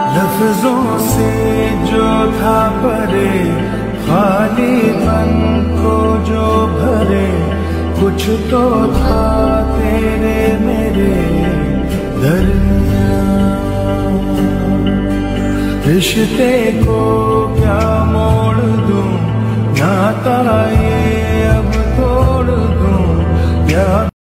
लफ्जों से जो था परे, खाली मन को जो भरे, कुछ तो था तेरे मेरे दरमियां। रिश्ते को